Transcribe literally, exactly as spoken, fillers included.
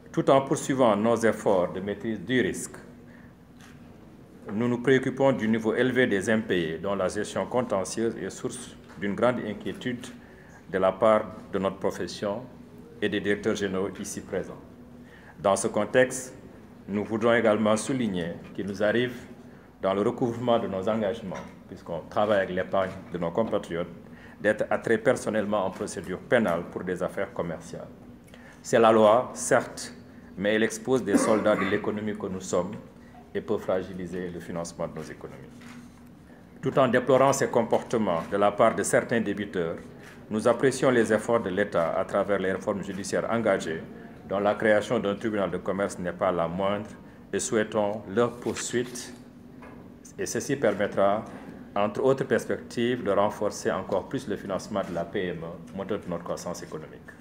Tout en poursuivant nos efforts de maîtrise du risque, nous nous préoccupons du niveau élevé des impayés dont la gestion contentieuse est source d'une grande inquiétude de la part de notre profession et des directeurs généraux ici présents. Dans ce contexte, nous voudrons également souligner qu'il nous arrive, dans le recouvrement de nos engagements, puisqu'on travaille avec l'épargne de nos compatriotes, d'être attrait personnellement en procédure pénale pour des affaires commerciales. C'est la loi, certes, mais elle expose des soldats de l'économie que nous sommes et peut fragiliser le financement de nos économies. Tout en déplorant ces comportements de la part de certains débiteurs, nous apprécions les efforts de l'État à travers les réformes judiciaires engagées, dont la création d'un tribunal de commerce n'est pas la moindre, et souhaitons leur poursuite. Et ceci permettra, entre autres perspectives, de renforcer encore plus le financement de la P M E, moteur de notre croissance économique.